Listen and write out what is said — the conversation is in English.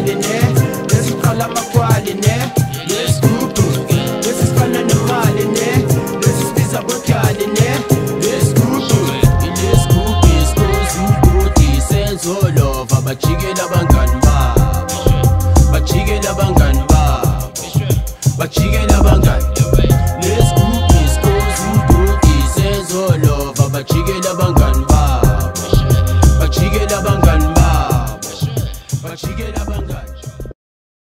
nemali ne lesiqala amakwali ne lesgubhu lesifana nemali ne lesisibiza botyali ne lesgubhu isgubhu senzolova bajikela abangani babo bajikela abangani babo bajikela abangani bajikela abangani babo bajikela abangani babo bajikela abangani